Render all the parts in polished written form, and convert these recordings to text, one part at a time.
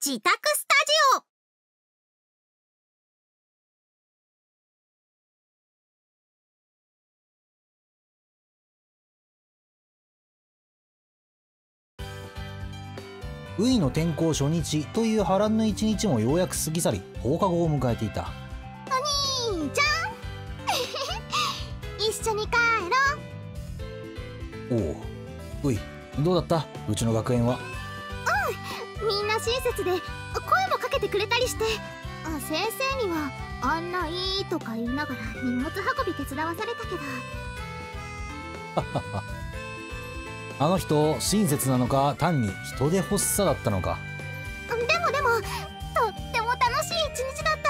自宅スタジオ。 ウイの転校初日という波乱の一日もようやく過ぎ去り、放課後を迎えていた。 お兄ちゃん一緒に帰ろう。 おう、ウイ、どうだった？うちの学園は。 みんな親切で声もかけてくれたりして、先生には案内とか言いながら荷物運び手伝わされたけど。 あの人親切なのか、単に人手欲しさだったのか。 でもとっても楽しい一日だった。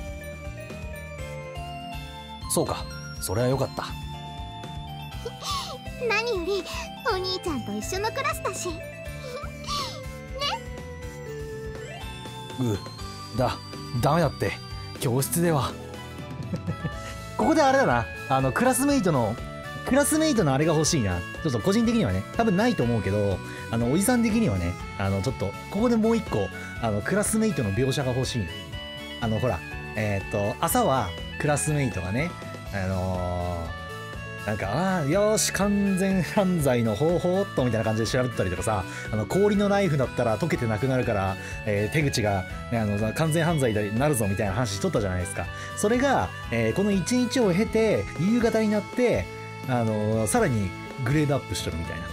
そうか、それはよかった。 何よりお兄ちゃんと一緒のクラスだし。 ダメだって、教室では。ここであれだな、クラスメイトのあれが欲しいな。ちょっと個人的にはね、多分ないと思うけど、おじさん的にはね、ちょっと、ここでもう一個、クラスメイトの描写が欲しい。ほら、朝はクラスメイトがね、なんか、よーし、完全犯罪の方法っとみたいな感じで調べてたりとかさ、氷のナイフだったら溶けてなくなるから、手口が、ね、完全犯罪になるぞみたいな話しとったじゃないですか。それが、この一日を経て、夕方になって、さらにグレードアップしとるみたいな。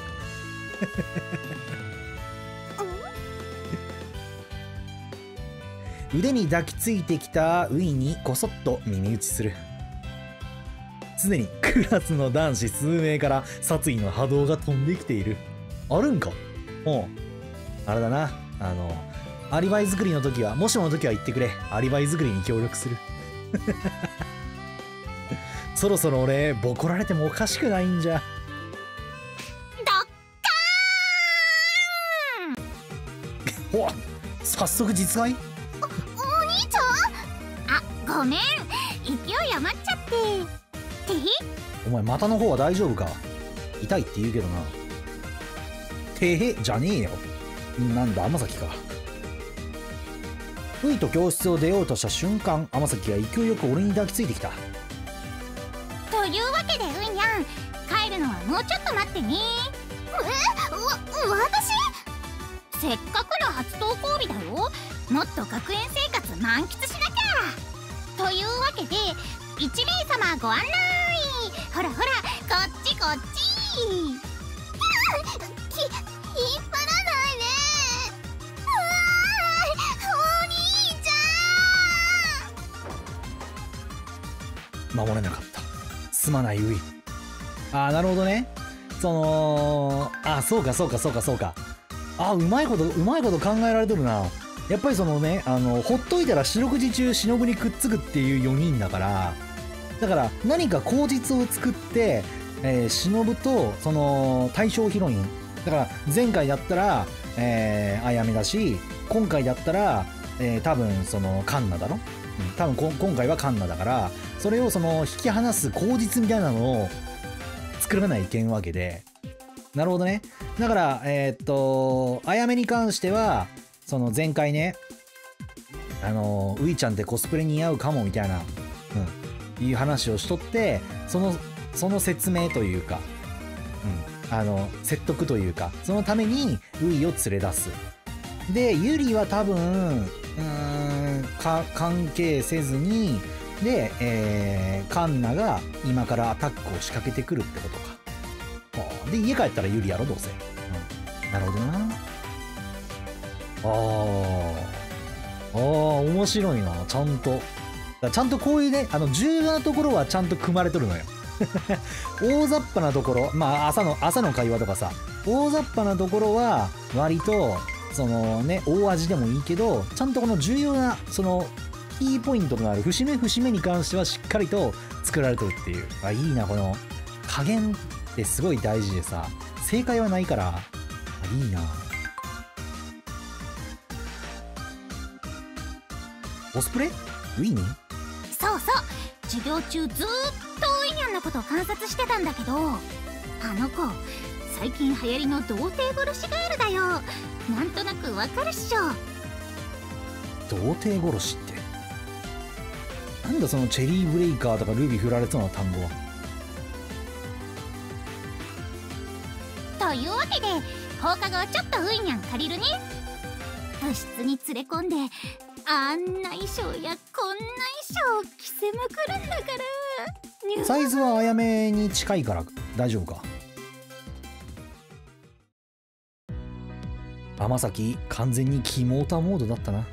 腕に抱きついてきたウイにこそっと耳打ちする。すでにクラスの男子数名から殺意の波動が飛んできている。あるんか？あれだな。アリバイ作りの時は、もしもの時は言ってくれ。アリバイ作りに協力する。そろそろ俺、ボコられてもおかしくないんじゃ。 ドッカーン。 おっ、早速実害？ お兄ちゃん？ごめん、勢い余っちゃって。 お前股の方は大丈夫か？痛いって言うけどな。てへじゃねえよ。なんだ天崎か。ウイと教室を出ようとした瞬間、天崎が勢いよく俺に抱きついてきた。 というわけでウイニャン、帰るのはもうちょっと待ってね。私？せっかくの初登校日だよ。もっと学園生活満喫しなきゃ。というわけで1名様ご案内。ほらほら、こっちこっち。引っ張らないで。お兄ちゃん。 守れなかった。すまないウイ。なるほどね。そうか。うまいこと考えられとるな。やっぱりほっといたら四六時中忍にくっつくっていう4人だから、何か口実を作って、忍とその対象ヒロインだから、前回だったら、あやめだし、今回だったら、多分カンナだろ、多分今回はカンナだから、それを引き離す口実みたいなのを作らないといけんわけで。なるほどね。だから、あやめに関しては、前回ね、ウイちゃんってコスプレ似合うかもみたいな、いう話をしとって、その説明というか、説得というか、そのためにウイを連れ出す。で、ユリは多分、関係せずに、で、カンナが今からアタックを仕掛けてくるってことか。で、家帰ったらユリやろ、どうせ。なるほどな。面白いな、ちゃんと。ちゃんとこういうね、重要なところはちゃんと組まれとるのよ。大雑把なところ、朝の会話とかさ、大雑把なところは、割と、大味でもいいけど、ちゃんとこの重要な、キーポイントとなる節目に関してはしっかりと作られてるっていう。いいな、この、加減ってすごい大事でさ、正解はないから、いいな。コスプレ？ウィニー？ そう、授業中ずーっとウィニャンのことを観察してたんだけど、あの子最近流行りの童貞殺しガエルだよ。なんとなくわかるっしょ。 童貞殺しってなんだそのチェリーブレイカーとかルビ振られそうな単語は。 というわけで放課後ちょっとウイニャン借りるね。部室に連れ込んであんな衣装やこんな衣装着せまくるんだから。 サイズはあやめに近いから大丈夫か。天崎完全にキモータモードだったな。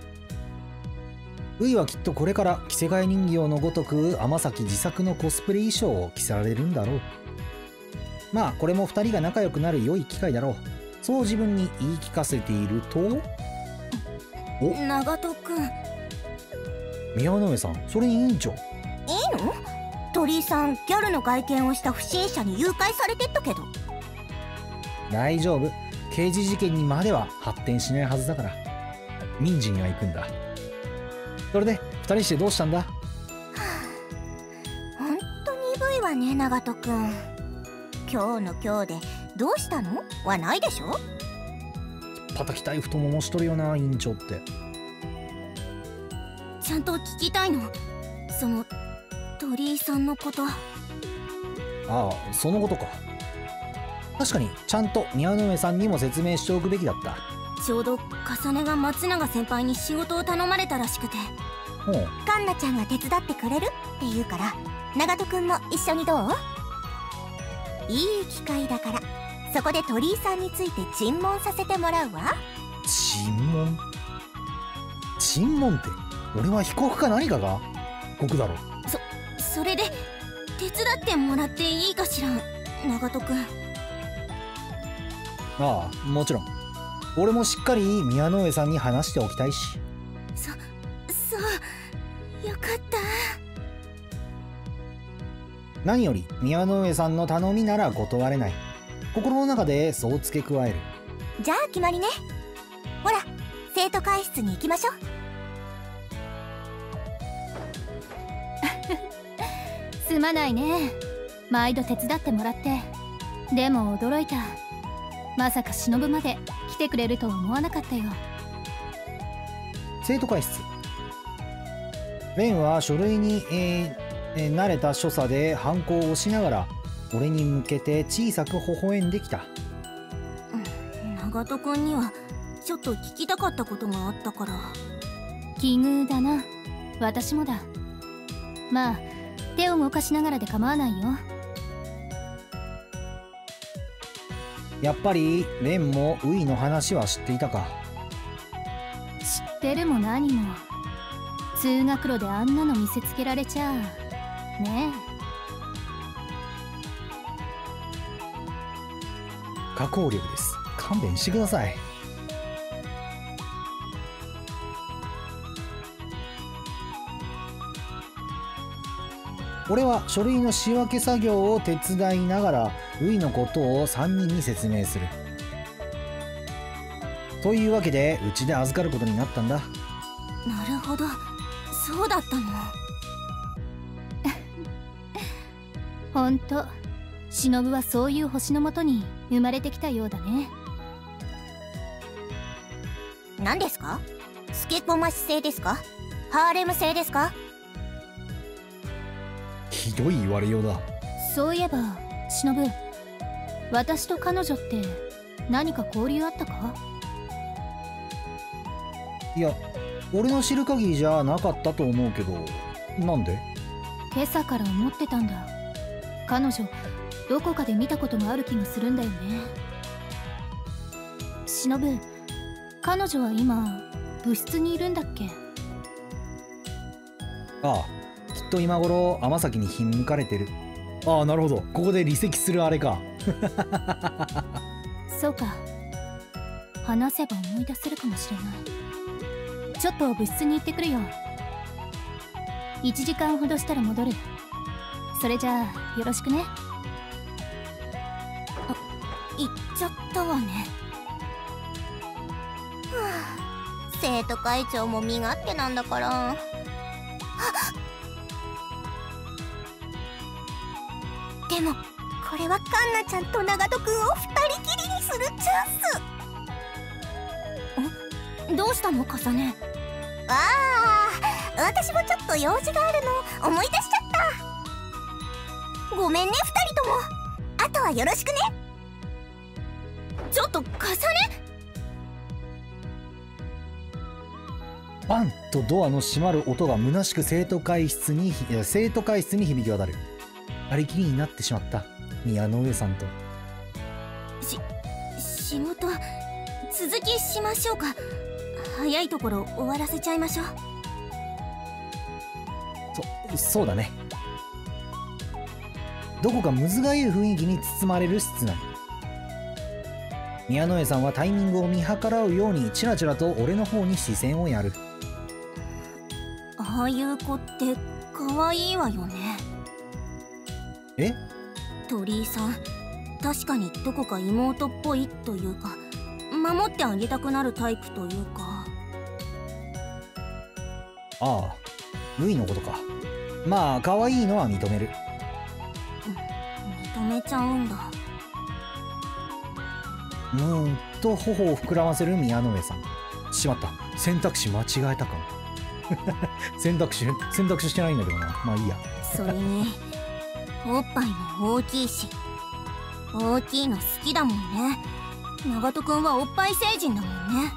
ウイはきっとこれから着せ替え人形のごとく天崎自作のコスプレ衣装を着せられるんだろう。まあこれも2人が仲良くなる良い機会だろう。そう自分に言い聞かせていると、お、 長門くん。 宮之上さん、それに委員長。 いいの？鳥居さん、ギャルの外見をした不審者に誘拐されてったけど。 大丈夫、刑事事件にまでは発展しないはずだから。民事には行くんだ。それで2人してどうしたんだ？ ほんと鈍いわね、長門くん。今日の今日でどうしたのはないでしょ。 叩きたい太ももしとるよな、委員長って。 ちゃんと聞きたいの、その鳥居さんのこと。 ああ、そのことか。確かにちゃんと宮之上さんにも説明しておくべきだった。 ちょうど重ねが松永先輩に仕事を頼まれたらしくて、 ほう。 カンナちゃんが手伝ってくれるって言うから、長門くんも一緒にどう？いい機会だから、そこで鳥居さんについて尋問させてもらうわ。 尋問？尋問って、俺は被告か何かが？被告だろ。 それで手伝ってもらっていいかしら、長門くん。 ああ、もちろん。俺もしっかり宮之上さんに話しておきたいし。 そうよかった。 何より宮之上さんの頼みなら断れない。心の中でそう付け加える。 じゃあ決まりね。ほら、生徒会室に行きましょう。 すまないね、毎度手伝ってもらって。でも驚いた。まさか忍まで来てくれるとは思わなかったよ。 生徒会室。レンは書類に、慣れた所作でハンコを押しながら俺に向けて小さく微笑んできた。 長門くんにはちょっと聞きたかったことがあったから。 奇遇だな、私もだ。まあ手を動かしながらで構わないよ。 やっぱりレンもウイの話は知っていたか。 知ってるも何も、通学路であんなの見せつけられちゃあねえ。可抗力です、勘弁してください。俺は書類の仕分け作業を手伝いながらウイのことを3人に説明する。というわけでうちで預かることになったんだ。 なるほど、そうだったの。 ほんと、忍はそういう星のもとに生まれてきたようだね。 何ですか？スケコマシ製ですか？ハーレム製ですか？ ひどい言われようだ。 そういえば忍、私と彼女って何か交流あったか？ いや、俺の知る限りじゃなかったと思うけど。なんで？ 今朝から思ってたんだ。彼女どこかで見たことがある気がするんだよね。忍、彼女は今部室にいるんだっけ？ ああ、きっと今頃天崎にひんむかれてる。ああ、なるほど、ここで離席するあれか。 そうか、話せば思い出せるかもしれない。ちょっと部室に行ってくるよ。1時間ほどしたら戻る。それじゃあよろしくね。 行っちゃったわね。はあ、生徒会長も身勝手なんだから。でもこれはカンナちゃんと長門くんを2人きりにするチャンス。どうしたの、カサネ？ ああ、私もちょっと用事があるの思い出しちゃった。ごめんね2人とも。あとはよろしくね。ちょっと重ね。 バンとドアの閉まる音が虚しく生徒会室に響き渡る。ありきりになってしまった宮之上さんと。 仕事続きしましょうか。早いところ終わらせちゃいましょう。 そうだね。どこかむずがゆい雰囲気に包まれる室内。宮之上さんはタイミングを見計らうようにチラチラと俺の方に視線をやる。 ああいう子って可愛いわよね。 え？ 鳥居さん、確かにどこか妹っぽいというか、守ってあげたくなるタイプというか。 ああ、ルイのことか。まあ可愛いのは認める。 認めちゃうんだ。 と頬を膨らませる宮之上さん。しまった、選択肢間違えたかも。選択肢してないんだけどな。まあいいや。 それにおっぱいも大きいし、大きいの好きだもんね。長門くんはおっぱい成人だもんね。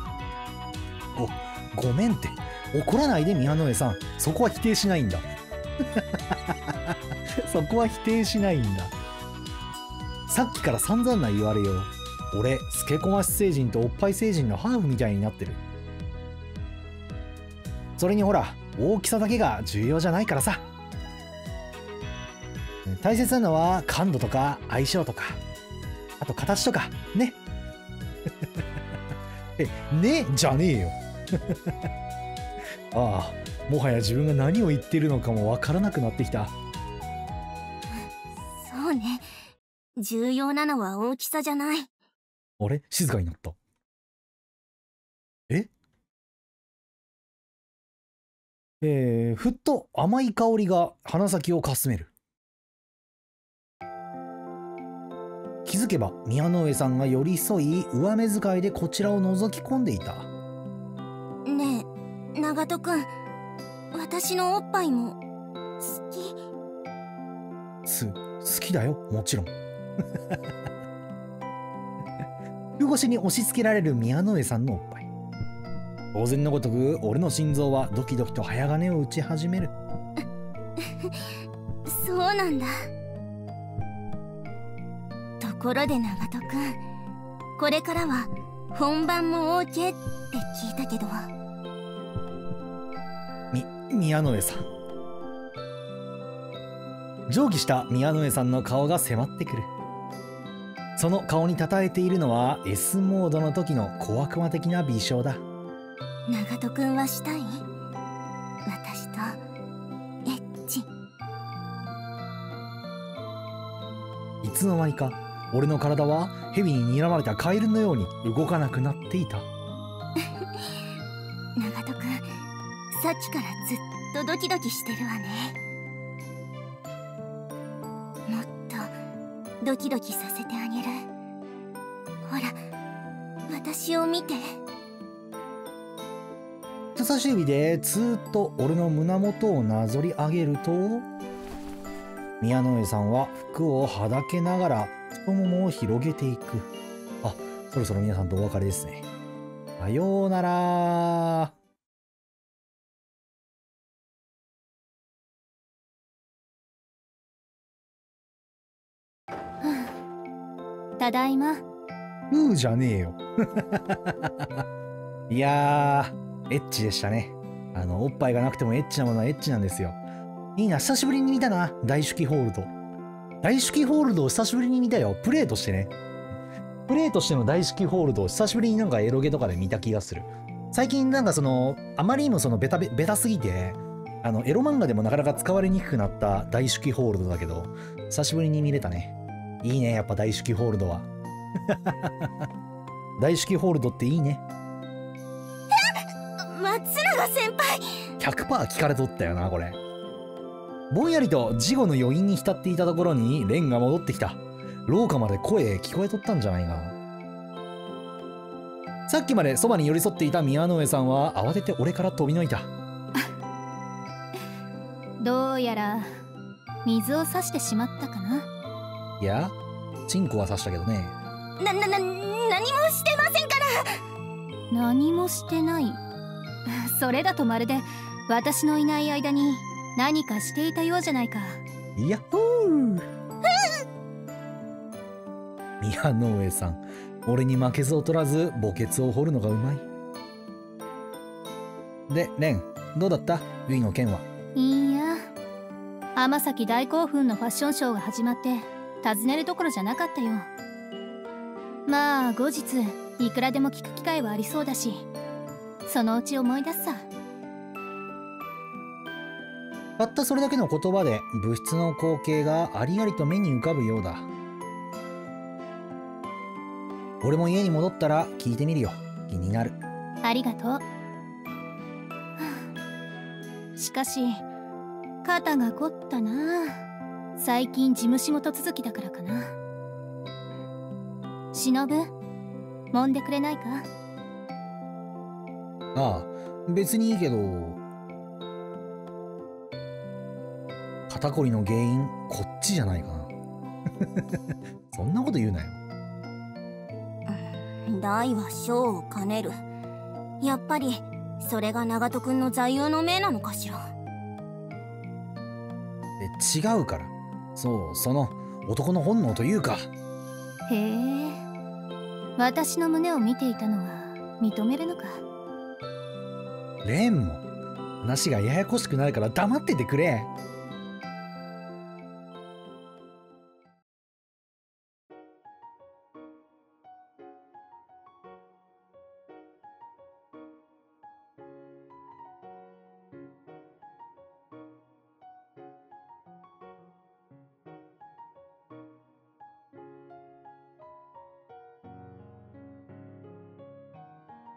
ごめんって。怒らないで宮之上さん。そこは否定しないんだ。そこは否定しないんだ。さっきから散々な言われよう。俺スケコマシ成人とおっぱい成人のハーフみたいになってる。それにほら、大きさだけが重要じゃないからさ。大切なのは感度とか相性とか、あと形とかね。ねじゃねえよ。ああ、もはや自分が何を言ってるのかもわからなくなってきた。 そうね、重要なのは大きさじゃない。 あれ、静かになった。ふっと甘い香りが鼻先をかすめる。気づけば宮之上さんが寄り添い、上目遣いでこちらを覗き込んでいた。 ねえ長門くん、私のおっぱいも好きだよ、もちろん。風越しに押し付けられる宮之上さんのおっぱい。当然のごとく俺の心臓はドキドキと早金を打ち始める。 そうなんだ。ところで長門くん、これからは本番も OK って聞いたけど。 宮之上さん。上気した宮之上さんの顔が迫ってくる。その顔にたたえているのは S モードの時の小悪魔的な微笑だ。 長門くんはしたい？私とエッチ。 いつの間にか俺の体は蛇に睨まれたカエルのように動かなくなっていた。 長門くん、さっきからずっとドキドキしてるわね。もっとドキドキさせてあげる。ほら、私を見て。 人差し指でずーっと俺の胸元をなぞり上げると、宮之上さんは服をはだけながら太ももを広げていく。あ、そろそろ皆さんとお別れですね。さようなら。 ただいま。 じゃねえよ。いやー、エッチでしたね。おっぱいがなくてもエッチなものはエッチなんですよ。いいな、久しぶりに見たな、大手記ホールド。大手記ホールドを久しぶりに見たよ。プレイとしてね。プレイとしての大手記ホールドを久しぶりになんかエロゲとかで見た気がする。最近なんかあまりにもベタすぎて、エロ漫画でもなかなか使われにくくなった大手記ホールドだけど、久しぶりに見れたね。いいね、やっぱ大手記ホールドは。大手記ホールドっていいね。 松永先輩 100% 聞かれとったよな、これ。ぼんやりと事後の余韻に浸っていたところにレンが戻ってきた。廊下まで声聞こえとったんじゃないかな。 さっきまでそばに寄り添っていた宮之上さんは慌てて俺から飛びのいた。 どうやら水を差してしまったかな。 いや、チンコは刺したけどね。 何もしてませんから。 何もしてない。それだとまるで私のいない間に何かしていたようじゃないか。 いやっほー。宮之上さん、俺に負けず劣らず墓穴を掘るのがうまい。で、レン、どうだったウィの件は。 いや、天崎大興奮のファッションショーが始まって尋ねるどころじゃなかったよ。まあ後日いくらでも聞く機会はありそうだし、そのうち思い出すさ。 たったそれだけの言葉で物質の光景がありありと目に浮かぶようだ。俺も家に戻ったら聞いてみるよ。気になる。 ありがとう。はあ、しかし肩が凝ったな。最近事務仕事続きだからかな。忍、揉んでくれないか。 ああ、別にいいけど、肩こりの原因こっちじゃないかな。そんなこと言うなよ。 大は小を兼ねる。やっぱりそれが長門くんの座右の銘なのかしら。 違うから。そう、その男の本能というか。 へえ、私の胸を見ていたのは認めるのか。 レンも話がややこしくなるから黙っててくれ。